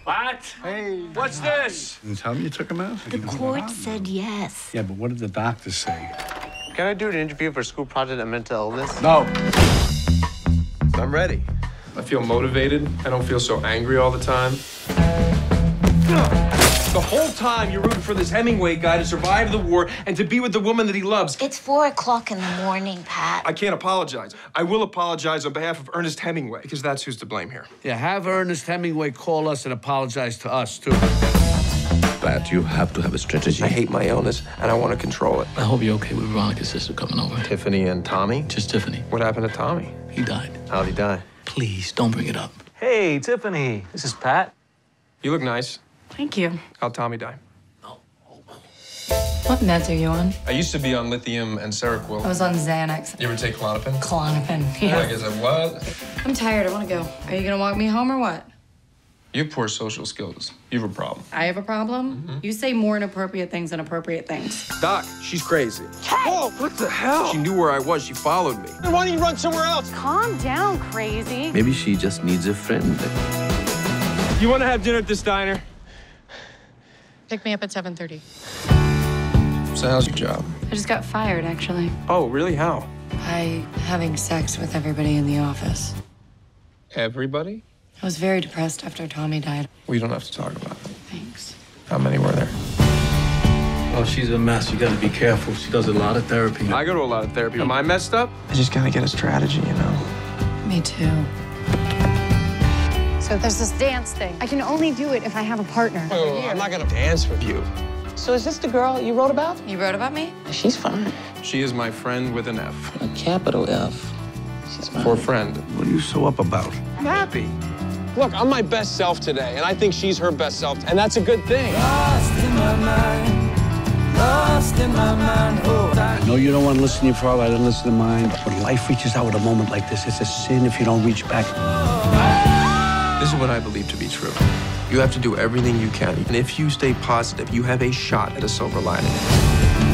What? Hey. What's this? Didn't tell me you took him out? The court said yes. Yeah, but what did the doctor say? Can I do an interview for a school project on mental illness? No. I'm ready. I feel motivated. I don't feel so angry all the time. The whole time you're rooting for this Hemingway guy to survive the war and to be with the woman that he loves. It's 4 o'clock in the morning, Pat. I can't apologize. I will apologize on behalf of Ernest Hemingway, because that's who's to blame here. Yeah, have Ernest Hemingway call us and apologize to us, too. Pat, you have to have a strategy. I hate my illness, and I want to control it. I hope you're okay with Veronica's sister coming over. Tiffany and Tommy? Just Tiffany. What happened to Tommy? He died. How'd he die? Please, don't bring it up. Hey, Tiffany. This is Pat. You look nice. Thank you. How'd Tommy die? What meds are you on? I used to be on lithium and Seroquel. I was on Xanax. You ever take Klonopin? Klonopin, Oh, I yes. guess I what? I'm tired. I want to go. Are you going to walk me home or what? You have poor social skills. You have a problem. I have a problem? You say more inappropriate things than appropriate things. Doc, she's crazy. Whoa, what the hell? She knew where I was. She followed me. Then why don't you run somewhere else? Calm down, crazy. Maybe she just needs a friend. You want to have dinner at this diner? Pick me up at 7:30. So how's your job? I just got fired, actually. Oh, really? How? By having sex with everybody in the office. Everybody? I was very depressed after Tommy died. We don't have to talk about it. Thanks. How many were there? Oh, she's a mess. You gotta be careful. She does a lot of therapy. I go to a lot of therapy. Am I messed up? I just gotta get a strategy, you know? Me too. So there's this dance thing. I can only do it if I have a partner. Oh, I'm not gonna dance with you. So is this the girl you wrote about? You wrote about me? She's fine. She is my friend with an F. A capital F. She's fine. For friend. What are you so up about? I'm happy. Look, I'm my best self today, and I think she's her best self, and that's a good thing. Lost in my mind. Lost in my mind. Oh, I know you don't want to listen to your father. I didn't listen to mine. When life reaches out at a moment like this, it's a sin if you don't reach back. This is what I believe to be true. You have to do everything you can. And if you stay positive, you have a shot at a silver lining.